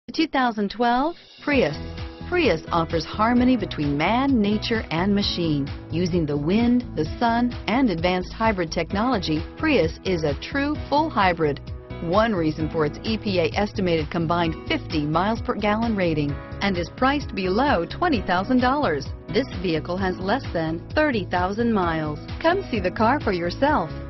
2012 Prius. Prius offers harmony between man, nature, and machine. Using the wind, the sun, and advanced hybrid technology, Prius is a true full hybrid. One reason for its EPA estimated combined 50 miles per gallon rating, and is priced below $20,000. This vehicle has less than 30,000 miles. Come see the car for yourself.